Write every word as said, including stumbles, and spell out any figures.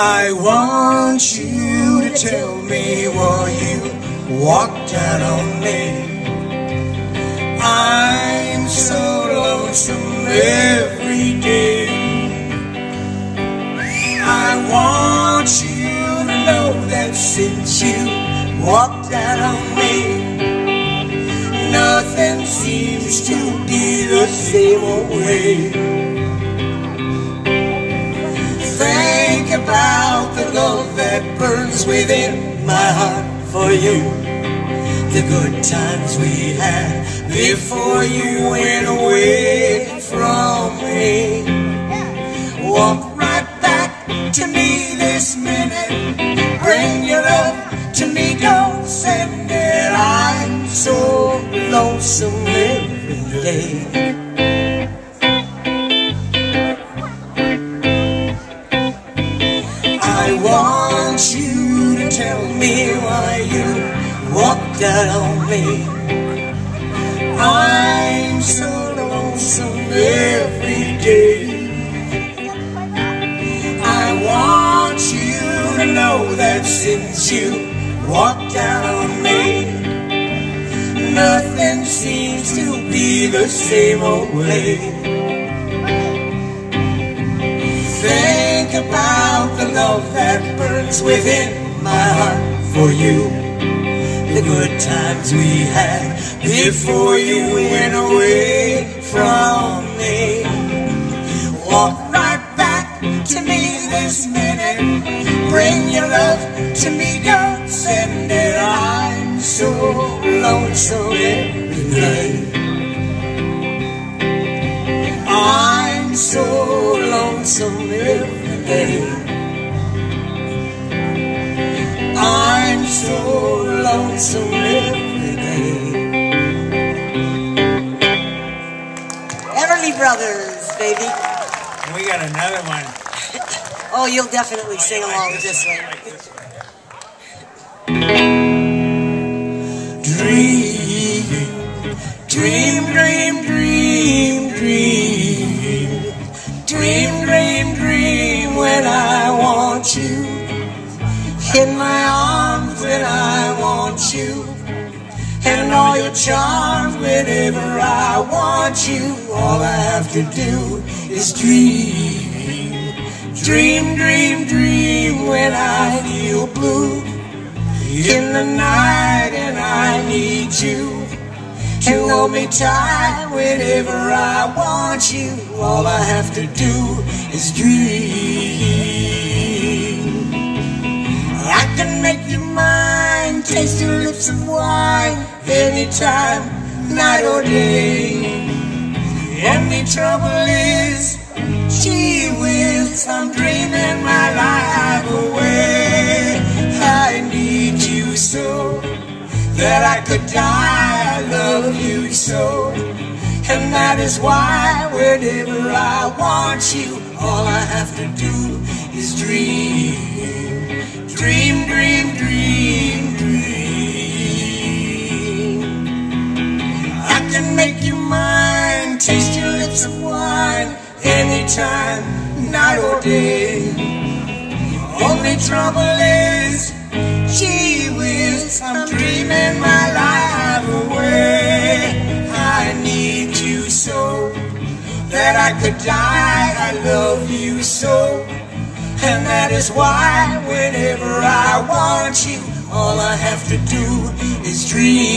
I want you to tell me why you walked out on me. I'm so lonesome every day. I want you to know that since you walked out on me, nothing seems to be the same old way. Think about the love that burns within my heart for you. The good times we had before you went away from me. Walk right back to me this minute. Bring your love to me, don't send it. I'm so lonesome every day. I want you to tell me why you walked out on me. I'm so lonesome every day. I want you to know that since you walked out on me, nothing seems to be the same old way. Think about the love that burns within my heart for you. The good times we had before you went away from me. Walk right back to me this minute. Bring your love to me, don't send it. I'm so lonesome every day. I'm so lonesome every day. I'm so lonesome every day. Everly Brothers, baby. We got another one. Oh, you'll definitely sing along with this one. Dream, dream, dream, dream, dream. Dream, dream, dream when I want you. In my arms when I want you. And all your charms whenever I want you. All I have to do is dream. Dream, dream, dream when I feel blue in the night and I need you. And hold me tight whenever I want you. All I have to do is dream. I can make you mine, taste your lips of wine, anytime, night or day. Only trouble is, gee whiz, I'm dreaming my life away. I need you so that I could die. I love you so, and that is why whenever I want you, all I have to do is dream. Dream, dream, dream, dream. I can make you mine, taste your lips of wine, anytime, night or day. Only trouble is, gee whiz, I'm dreaming my life away. I need you so that I could die. I love you so, and that is why whenever I want you, all I have to do is dream.